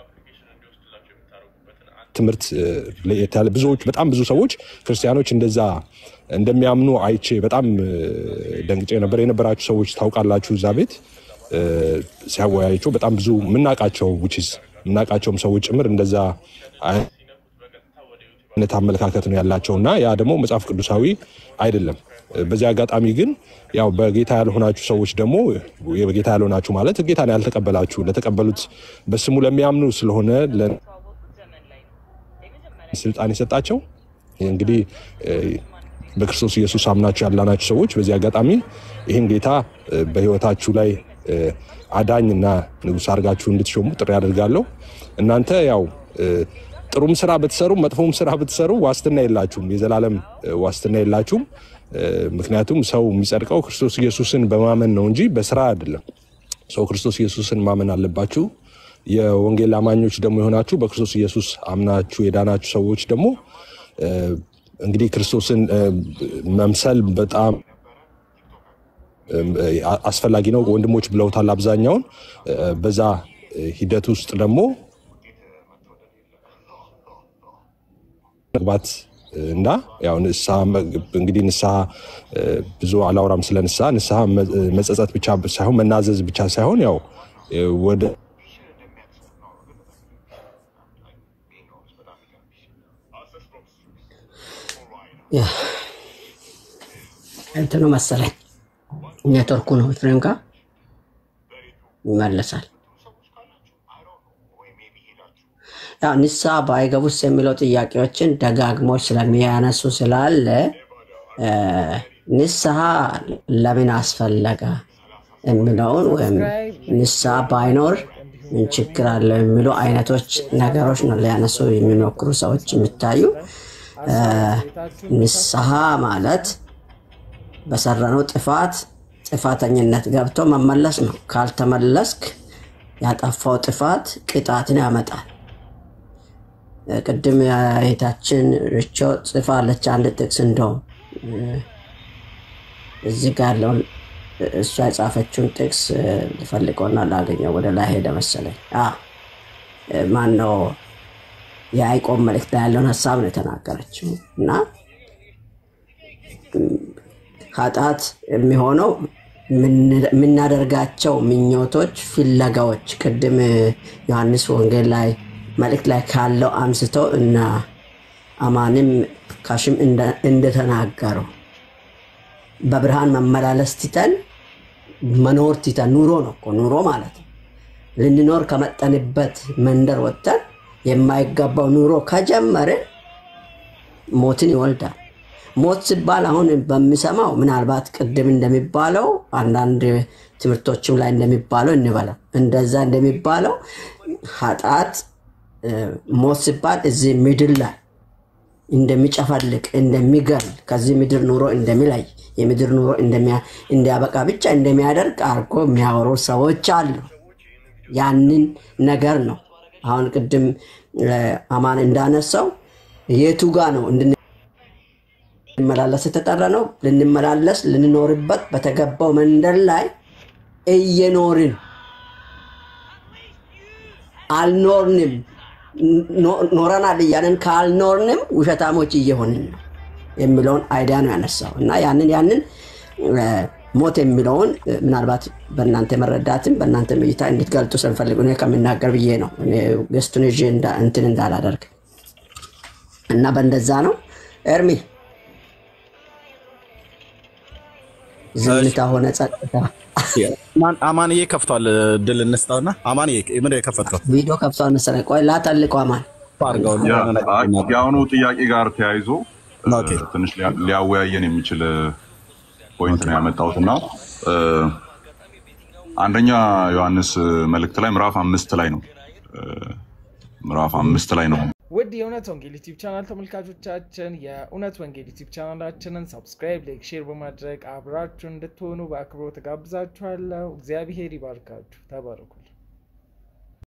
ትምህርት ለየታለ ብዙዎች በጣም ብዙ ሰዎች ክርስቲያኖች እንደዛ እንደሚያምኑ አይቼ በጣም ደንግጬ ነበር። የነበራችሁ ሰዎች ታውቃላችሁ እዛ ቤት ሲያወያዩቸው በጣም ብዙ ምናቃቸው which is ምናቃቸውም ሰዎች ጭምር እንደዛ አይነት አመለካከት ነው ያላቸውና ያ ደግሞ መጽሐፍ ቅዱሳዊ አይደለም። በዚህ አጋጣሚ ግን ያው በጌታ ያልሆናችሁ ሰዎች ደግሞ በጌታ ያልሆናችሁ ማለት ጌታን ያልተቀበላችሁ ለተቀበሉት በስሙ ለሚያምኑ ስለሆነ ስልጣን የሰጣቸው እንግዲህ በክርስቶስ ኢየሱስ አምናችሁ ያላናችሁ ሰዎች በዚህ አጋጣሚ ይሄን ጌታ በህይወታችሁ ላይ አዳኝና ንጉስ አርጋችሁ እንድትሾሙ ጥሪ ያደርጋለሁ። እናንተ ያው ጥሩም ስራ በተሰሩ መጥፎም ስራ በተሰሩ ዋስትና የላችሁም፣ የዘላለም ዋስትና የላችሁም። ምክንያቱም ሰው የሚጸድቀው ክርስቶስ ኢየሱስን በማመን ነው እንጂ በስራ አይደለም። ሰው ክርስቶስ ኢየሱስን ማመን አለባችሁ። የወንጌል አማኞች ደግሞ የሆናችሁ በክርስቶስ ኢየሱስ አምናችሁ የዳናችሁ ሰዎች ደግሞ እንግዲህ ክርስቶስን መምሰል በጣም አስፈላጊ ነው። ወንድሞች ብለውታል አብዛኛውን። በዛ ሂደት ውስጥ ደግሞ መግባት እና ያው ንስሐ እንግዲህ ንስሐ ብዙ አላወራም ስለ ንስሐ ንስሐ መጸጸት ብቻ ሳይሆን መናዘዝ ብቻ ሳይሆን ያው ወደ ያ እንትኑ መሰለኝ ኔትወርኩ ነው ፍሬም ጋር ይመለሳል። ያ ንስሐ ባይገቡስ የሚለው ጥያቄዎችን ደጋግሞ ስለሚያነሱ ስላለ ንስሐ ለምን አስፈለገ የሚለውን ወይም ንስሐ ባይኖር ምን ችግር አለ የሚሉ አይነቶች ነገሮች ነው ሊያነሱ የሚሞክሩ ሰዎች የሚታዩ። ንስሐ ማለት በሰራነው ጥፋት ጥፋተኝነት ገብቶ መመለስ ነው። ካልተመለስክ ያጠፋው ጥፋት ቅጣትን ያመጣል። ቅድም የታችን ርቾ ጽፋለች አንድ ጥቅስ እንደው እዚህ ጋር ያለውን እሷ የጻፈችውን ጥቅስ ልፈልገውና ላገኘው ወደ ላይ ሄደ መሰለኝ። አ ማን ነው የያዕቆብ መልእክት ላይ ያለውን ሐሳብ ነው የተናገረችው። እና ኃጢአት የሚሆነው የምናደርጋቸው ምኞቶች ፍለጋዎች ቅድም ዮሐንስ ወንጌል ላይ መልእክት ላይ ካለው አንስቶ እና አማንም ካሽም እንደተናገሩ በብርሃን መመላለስ ትተን መኖር ትተን ኑሮ ነው እኮ ኑሮ ማለት ልንኖር ከመጠንበት መንደር ወጥተን የማይገባው ኑሮ ከጀመርን ሞትን ይወልዳል። ሞት ሲባል አሁን በሚሰማው ምናልባት ቅድም እንደሚባለው አንዳንድ ትምህርቶችም ላይ እንደሚባለው እንበላ እንደዛ እንደሚባለው ኃጢአት ሞት ሲባል እዚህ ምድር ላይ እንደሚጨፈልቅ እንደሚገል ከዚህ ምድር ኑሮ እንደሚላይ የምድር ኑሮ እንደሚያ እንዲያበቃ ብቻ እንደሚያደርግ አርጎ የሚያወሩ ሰዎች አሉ። ያንን ነገር ነው አሁን ቅድም አማን እንዳነሳው የቱ ጋር ነው እንድንመላለስ ተጠራ ነው ልንመላለስ ልንኖርበት በተገባው መንደር ላይ እየኖርን አልኖርንም ኖረናል እያለን ካልኖርንም ውሸታሞች እየሆንን ነው የሚለውን አይዲያ ነው ያነሳው። እና ያንን ያንን ሞት የሚለውን ምናልባት በእናንተ መረዳትም በእናንተ እይታ እንድትገልጡ ስለፈልጉ ነው ከመናገር ብዬ ነው እኔ ገስቱን እጄ እንዳ እንትን እንዳላደርግ እና በእንደዛ ነው። ኤርሚ ዝምታ ሆነ ጸጥታ ማን አማንዬ ከፍቷል። ድል እንስጣውና አማንዬ ምን የከፈትከው ቪዲዮ ከፍቷል መሰለኝ። ቆይ ላታልቀው አማን አርጋው ያውኑ ጥያቄ ጋር ተያይዞ ትንሽ ሊያወያየን የሚችል ፖይንት ነው ያመጣሁትና አንደኛ ዮሐንስ መልእክት ላይ ምዕራፍ አምስት ላይ ነው ምዕራፍ አምስት ላይ ነው። ውድ የእውነት ወንጌል ዩቲዩብ ቻናል ተመልካቾቻችን የእውነት ወንጌል ዩቲዩብ ቻናላችንን ሰብስክራይብ፣ ላይክ፣ ሼር በማድረግ አብራችሁን እንድትሆኑ በአክብሮት ጋብዛችኋለሁ። እግዚአብሔር ይባርካችሁ። ተባረኩ።